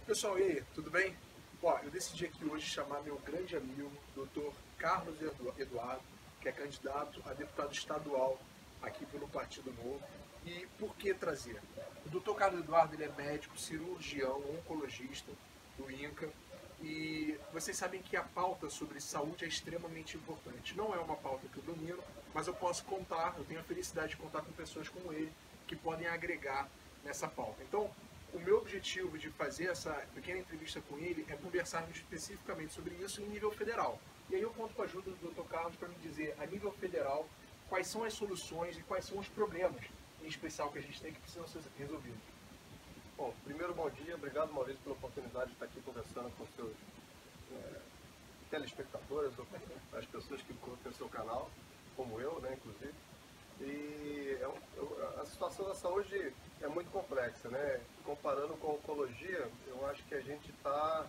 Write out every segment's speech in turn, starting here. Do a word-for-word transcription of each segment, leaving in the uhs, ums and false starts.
Pessoal, e aí, tudo bem? Ó, eu decidi aqui hoje chamar meu grande amigo, doutor Carlos Eduardo, que é candidato a deputado estadual aqui pelo Partido Novo. E por que trazer? O doutor Carlos Eduardo ele é médico, cirurgião, oncologista do INCA, e vocês sabem que a pauta sobre saúde é extremamente importante. Não é uma pauta que eu domino, mas eu posso contar, eu tenho a felicidade de contar com pessoas como ele, que podem agregar nessa pauta. Então, o meu objetivo de fazer essa pequena entrevista com ele é conversarmos especificamente sobre isso em nível federal. E aí eu conto com a ajuda do doutor Carlos para me dizer, a nível federal, quais são as soluções e quais são os problemas, em especial, que a gente tem que precisam ser resolvidos. Bom, primeiro, bom dia. Obrigado, Maurício, pela oportunidade de estar aqui conversando com seus é, telespectadores, ou as pessoas que curtem o seu canal, como eu, né, inclusive. E é um, a situação da saúde é muito complexa, né? Comparando com a oncologia, eu acho que a gente está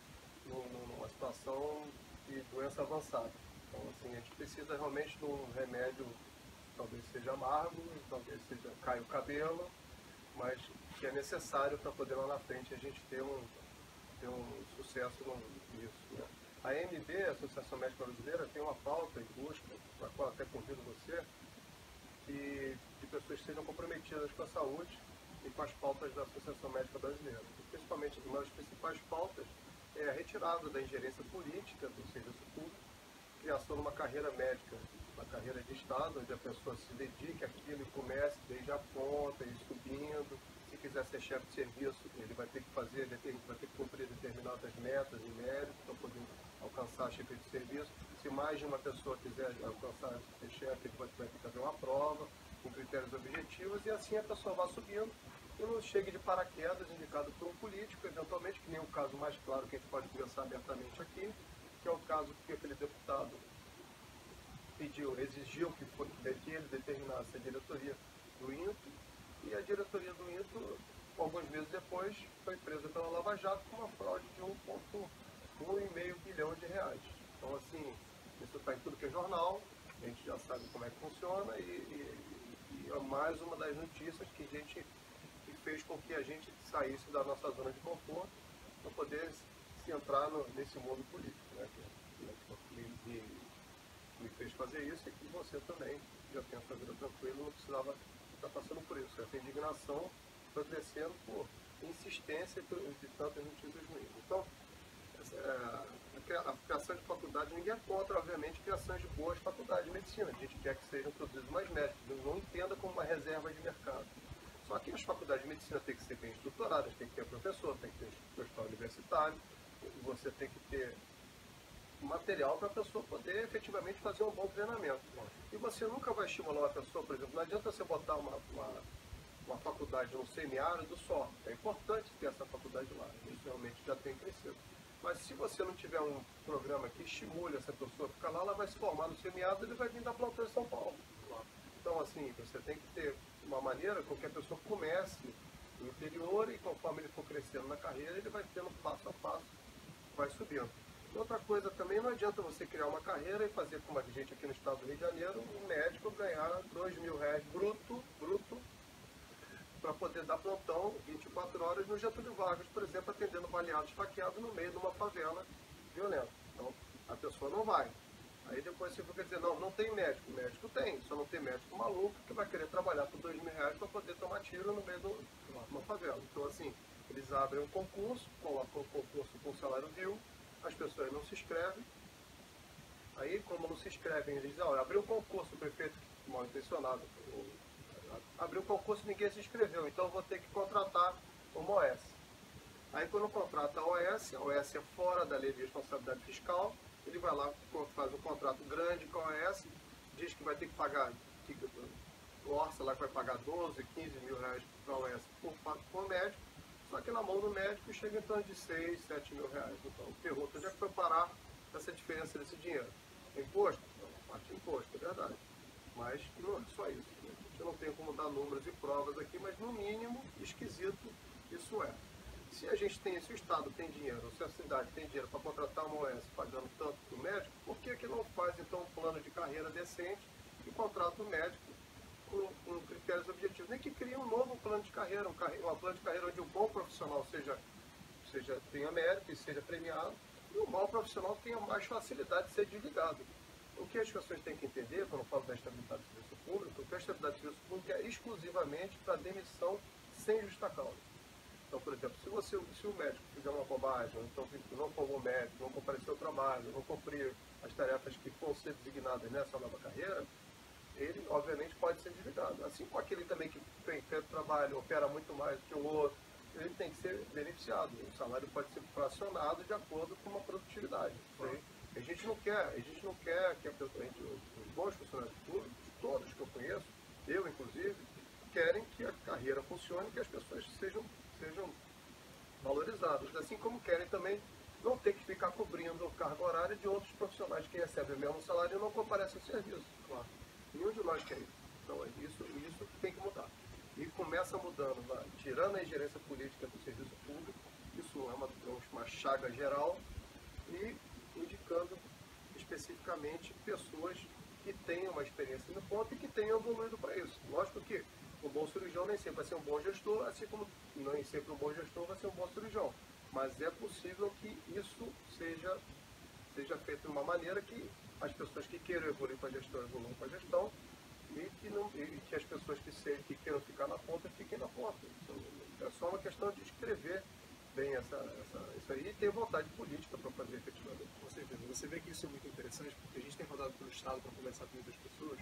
numa situação de doença avançada. Então, assim, a gente precisa realmente de um remédio, talvez seja amargo, talvez seja caia o cabelo, mas que é necessário para poder lá na frente a gente ter um, ter um sucesso nisso, né? A A M B, a Associação Médica Brasileira, tem uma pauta em busca, para a qual até convido você, que, de pessoas que sejam comprometidas com a saúde e com as pautas da Associação Médica Brasileira. E, principalmente, uma das principais pautas é a retirada da ingerência política do serviço público, criação de uma carreira médica, uma carreira de Estado, onde a pessoa se dedique àquilo e comece desde a ponta, e subindo. Se quiser ser chefe de serviço, ele vai ter que fazer, vai ter que cumprir determinadas metas e méritos para poder alcançar a chefe de serviço. Se mais de uma pessoa quiser alcançar ser chefe, ele vai ter que fazer uma prova com critérios objetivos, e assim a pessoa vai subindo e não chegue de paraquedas indicado por um político, eventualmente, que nem o caso mais claro que a gente pode conversar abertamente aqui, que é o caso que aquele deputado pediu, exigiu que, foi, que ele determinasse a diretoria do I N P, e a diretoria do I N P, alguns meses depois, foi presa pela Lava Jato com uma fraude de um vírgula um bilhão de reais. Então, assim, isso está em tudo que é jornal, a gente já sabe como é que funciona, e, e, e é mais uma das notícias que a gente que fez com que a gente saísse da nossa zona de conforto para poder se entrar no, nesse mundo político, né, que, que me, me fez fazer isso, e que você também já tem a sua vida tranquila, não precisava estar passando por isso. Essa indignação foi crescendo por insistência de tantas notícias ruins. Então, a criação de faculdade, ninguém é contra, obviamente, a criação de boas faculdades de medicina. A gente quer que sejam produzidos mais médicos, não entenda como uma reserva de mercado. Só que as faculdades de medicina têm que ser bem estruturadas, tem que ter professor, tem que ter professor universitário, você tem que ter material para a pessoa poder efetivamente fazer um bom treinamento. E você nunca vai estimular uma pessoa, por exemplo, não adianta você botar uma, uma, uma faculdade no semiárido só. É importante ter essa faculdade lá, isso realmente já tem crescido. Mas se você não tiver um programa que estimule essa pessoa a ficar lá, ela vai se formar no semiárido e ele vai vir da plantão em São Paulo. Então, assim, você tem que ter uma maneira com que a pessoa comece no interior, e conforme ele for crescendo na carreira, ele vai tendo passo a passo, vai subindo. Outra coisa também, não adianta você criar uma carreira e fazer como a gente aqui no estado do Rio de Janeiro, um médico ganhar dois mil reais bruto, bruto, para poder dar plantão vinte e quatro horas no Getúlio Vargas, por exemplo, atendendo baleado esfaqueado no meio de uma favela violenta. Então, a pessoa não vai. Aí depois você fica dizendo, não, não tem médico. Médico tem, só não tem médico maluco que vai querer trabalhar por dois mil reais para poder tomar tiro no meio de uma favela. Então, assim, eles abrem um concurso, colocam um concurso com salário vil, as pessoas não se inscrevem. Aí, como não se inscrevem, eles dizem, olha, abriu um concurso, o prefeito mal intencionado, abriu um concurso e ninguém se inscreveu, então eu vou ter que contratar uma O S. Aí, quando contrata a O S, a O S é fora da lei de responsabilidade fiscal, ele vai lá, faz um contrato grande com a O S, diz que vai ter que pagar, que o orça lá que vai pagar doze, quinze mil reais para a O S por, por médico, só que na mão do médico chega em torno de seis, sete mil reais. Então, pergunta, onde é que foi parar essa diferença desse dinheiro? Imposto? Não, parte de imposto, é verdade. Mas não é só isso. Né? A gente não tem como dar números e provas aqui, mas no mínimo, esquisito, isso é. Se a gente tem, se o Estado tem dinheiro, ou se a cidade tem dinheiro para contratar uma O S pagando tanto para o médico, por que que não faz então um plano de carreira decente e contrata o médico com, com critérios objetivos? Nem que crie um novo plano de carreira, um, carre, um plano de carreira onde o bom profissional seja, seja, tenha mérito e seja premiado, e o mau profissional tenha mais facilidade de ser desligado. O que as pessoas têm que entender, quando eu falo da estabilidade do serviço público, que a estabilidade do serviço público é exclusivamente para demissão sem justa causa. Então, por exemplo, se, você, se o médico fizer uma bobagem, então não for um bom médico, não comparecer ao trabalho, não cumprir as tarefas que vão ser designadas nessa nova carreira, ele, obviamente, pode ser desligado. Assim como aquele também que tem feito trabalho, opera muito mais do que o outro, ele tem que ser beneficiado. O salário pode ser fracionado de acordo com uma produtividade. Sim. A gente não quer, a gente não quer que a pessoa, a gente, os bons funcionários públicos, todos que eu conheço, eu inclusive, querem que a carreira funcione e que as pessoas sejam, sejam valorizadas. Assim como querem também não ter que ficar cobrindo carga horária de outros profissionais que recebem o mesmo salário e não comparecem ao serviço. Claro. Nenhum de nós quer isso. Então, isso, isso tem que mudar. E começa mudando, né? Tirando a ingerência política do serviço público, isso é uma, uma chaga geral, e indicando especificamente pessoas que tenham uma experiência no ponto e que tenham evoluído para isso. Lógico que um bom cirurgião nem sempre vai ser um bom gestor, assim como nem sempre um bom gestor vai ser um bom cirurgião. Mas é possível que isso seja, seja feito de uma maneira que as pessoas que queiram evoluir para a gestão evoluam para a gestão e que, não, e que as pessoas que, se, que queiram ficar na ponta fiquem na ponta. Então, é só uma questão de escrever bem essa, essa, isso aí e ter vontade política para fazer efetivamente. Com certeza. Você vê que isso é muito interessante porque a gente tem rodado pelo Estado para conversar com muitas pessoas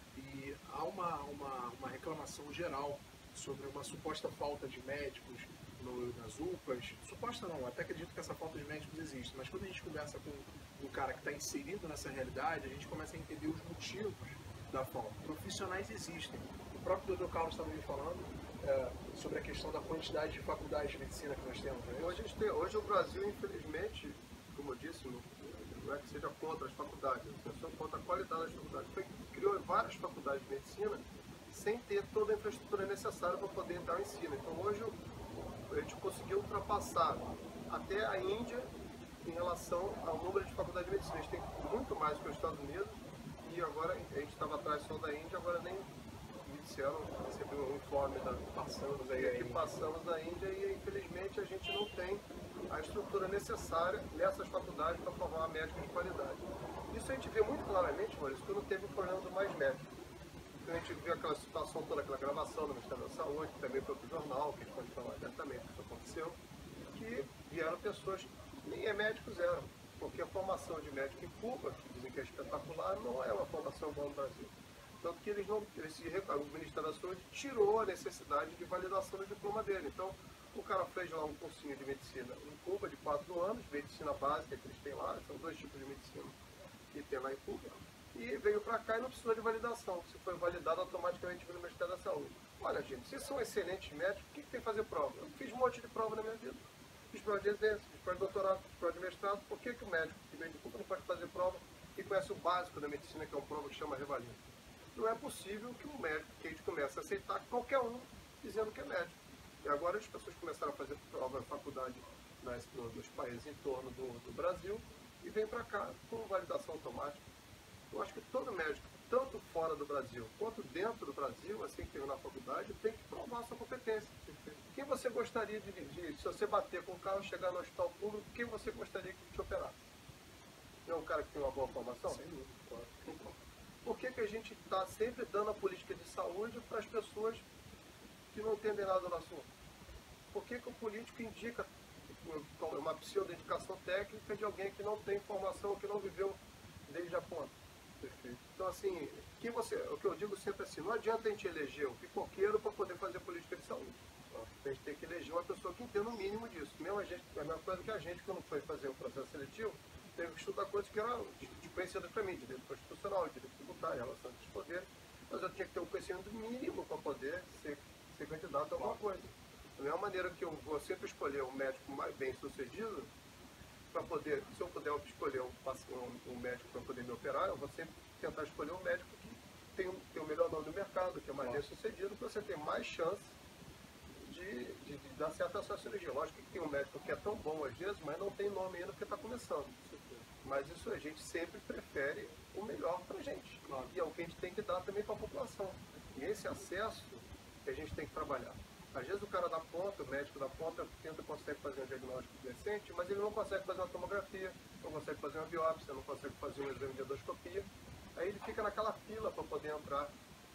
e há uma, uma, uma reclamação geral sobre uma suposta falta de médicos no, nas U P As. Suposta não, até acredito que essa falta de médicos existe, mas quando a gente conversa com um cara que está inserido nessa realidade, a gente começa a entender os motivos da falta. Profissionais existem. O próprio doutor Carlos estava me falando é, sobre a questão da quantidade de faculdades de medicina que nós temos. Né? Hoje, a gente tem, hoje o Brasil, infelizmente, como eu disse, não, não é que seja contra as faculdades, é só contra a qualidade das faculdades. Foi, criou várias faculdades de medicina sem ter toda a infraestrutura necessária para poder dar o ensino. Então hoje a gente conseguiu ultrapassar até a Índia em relação ao número de faculdades de medicina. A gente tem muito mais que os Estados Unidos e agora a gente estava atrás só da Índia, agora nem me disseram, recebi um informe da passamos aí, que passamos da Índia e infelizmente a gente não tem a estrutura necessária nessas faculdades para formar médicos de qualidade. Isso a gente vê muito claramente, Maurício, quando teve o problema do Mais Médicos. A gente viu aquela situação toda, aquela gravação do Ministério da Saúde, também foi para o jornal, que a gente pode falar abertamente o que aconteceu, que vieram pessoas que nem é médicos eram, porque a formação de médico em Cuba, que dizem que é espetacular, não é uma formação boa no Brasil. Tanto que eles não, eles, o Ministério da Saúde tirou a necessidade de validação do diploma dele. Então, o cara fez lá um cursinho de medicina em Cuba de quatro anos, medicina básica que eles têm lá, são dois tipos de medicina que tem lá em Cuba. E veio para cá e não precisou de validação. Se foi validado, automaticamente veio no Ministério da Saúde. Olha, gente, vocês são excelentes médicos, o que, que tem que fazer prova? Eu fiz um monte de prova na minha vida. Fiz prova de residência, fiz prova de doutorado, fiz prova de mestrado. Por que, que o médico que vem de Cuba não pode fazer prova e conhece o básico da medicina, que é uma prova que chama revalida? Não é possível que um médico, que a gente comece a aceitar qualquer um dizendo que é médico. E agora as pessoas começaram a fazer prova na faculdade nas, nos países em torno do, do Brasil e vem para cá com validação automática. Eu acho que todo médico, tanto fora do Brasil quanto dentro do Brasil, assim que terminar a faculdade, tem que provar sua competência. Quem você gostaria de, de, se você bater com o carro e chegar no hospital público, quem você gostaria que te operasse? Não é um cara que tem uma boa formação? Sem dúvida, claro. Então, por que, que a gente está sempre dando a política de saúde para as pessoas que não entendem nada do assunto? Por que, que o político indica uma pseudo-indicação técnica de alguém que não tem formação, que não viveu desde a ponta? Perfeito. Então, assim, que você, o que eu digo sempre assim, não adianta a gente eleger um pipoqueiro para poder fazer política de saúde. A gente tem que eleger uma pessoa que entenda o mínimo disso. Mesmo a gente, a mesma coisa que a gente, quando foi fazer o processo seletivo, teve que estudar coisas que eram desconhecidas para mim, direito constitucional, direito tributário, relação dos poderes, mas eu tinha que ter um conhecimento mínimo para poder ser, ser candidato a alguma coisa. Da mesma maneira que eu vou sempre escolher um médico mais bem sucedido, para poder, se eu puder escolher um, um, um médico para poder me operar, eu vou sempre tentar escolher um médico que tem, tem o melhor nome do mercado, que é mais bem sucedido, para você ter mais chance de, de, de dar certo a sua cirurgia. Lógico que tem um médico que é tão bom às vezes, mas não tem nome ainda porque está começando. Mas isso a gente sempre prefere o melhor para a gente. Claro. E é o que a gente tem que dar também para a população. E esse acesso que a gente tem que trabalhar. Às vezes o cara da ponta, o médico da ponta, tenta, consegue fazer um diagnóstico decente, mas ele não consegue fazer uma tomografia, não consegue fazer uma biópsia, não consegue fazer um exame de endoscopia. Aí ele fica naquela fila para poder entrar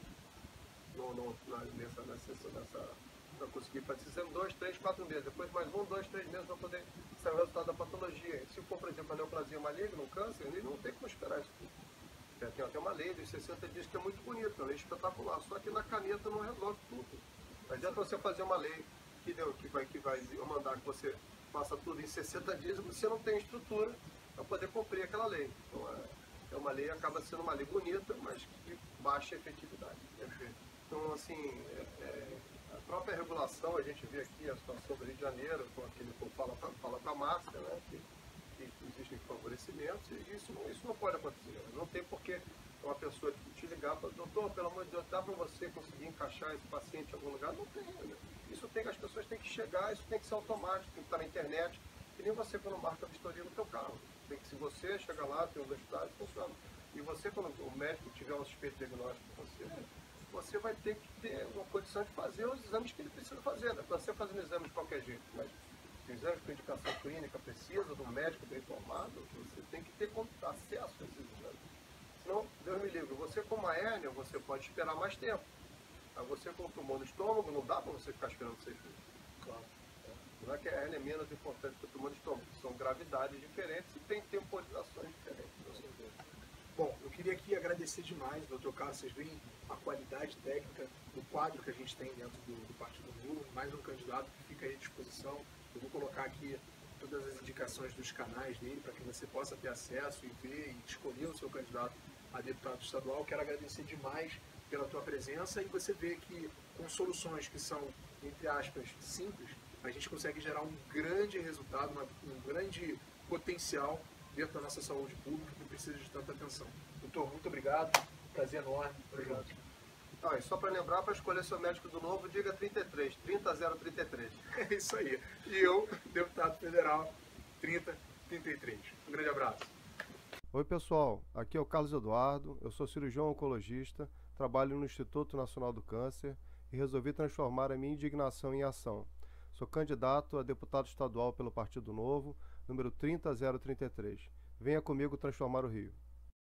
no, no, na, nessa, nessa, nessa, para conseguir fazer esse exame, dois, três, quatro meses. Depois mais um, dois, três meses para poder sair o resultado da patologia. Se for, por exemplo, a neoplasia maligna, um câncer, ele não tem como esperar isso tudo. Tem até uma lei dos sessenta dias que é muito bonita, uma lei espetacular, só que na caneta não resolve tudo. Não adianta você fazer uma lei que, deu, que, vai, que vai mandar que você faça tudo em sessenta dias e você não tem estrutura para poder cumprir aquela lei. Então, é, é uma lei, acaba sendo uma lei bonita, mas de baixa efetividade. Perfeito. Então, assim, é, é, a própria regulação, a gente vê aqui a situação do Rio de Janeiro, com aquele que fala, fala com a máscara, né, que, que existem favorecimentos, e isso, isso não pode acontecer. Não tem porquê uma pessoa te ligar para, doutor, pelo amor de Deus, dá para você conseguir encaixar esse paciente em algum lugar? Não tem, né? Isso tem, as pessoas têm que chegar, isso tem que ser automático, tem que estar na internet, que nem você quando marca a vistoria no teu carro. Tem que, se você chegar lá, tem os hospitais, funciona. E você, quando o médico tiver um suspeito diagnóstico com você, você vai ter que ter uma condição de fazer os exames que ele precisa fazer, né? Para você fazer um exame de qualquer jeito, mas exames com indicação clínica precisa de um médico bem formado, você tem que ter acesso a esses exames. Senão, Deus me livre, você com uma hérnia, você pode esperar mais tempo. Aí você com um tumor no estômago, não dá para você ficar esperando seis meses. Claro. Não é que a hérnia é menos importante que o tumor no estômago, são gravidades diferentes e tem temporizações diferentes. Bom, eu queria aqui agradecer demais, doutor Carlos, vocês veem a qualidade técnica do quadro que a gente tem dentro do, do Partido Novo, mais um candidato que fica aí à disposição. Eu vou colocar aqui todas as indicações dos canais dele para que você possa ter acesso e ver e escolher o seu candidato a deputado estadual. Quero agradecer demais pela tua presença e você vê que com soluções que são, entre aspas, simples, a gente consegue gerar um grande resultado, uma, um grande potencial dentro da nossa saúde pública que precisa de tanta atenção. Doutor, muito obrigado, prazer enorme. Obrigado. Ah, e só para lembrar, para escolher seu médico do Novo, diga trinta e três, trinta zero trinta e três. É isso aí. E eu, deputado federal, trinta trinta e três. Um grande abraço. Oi pessoal, aqui é o Carlos Eduardo, eu sou cirurgião oncologista, trabalho no Instituto Nacional do Câncer e resolvi transformar a minha indignação em ação. Sou candidato a deputado estadual pelo Partido Novo, número trinta zero trinta e três. Venha comigo transformar o Rio.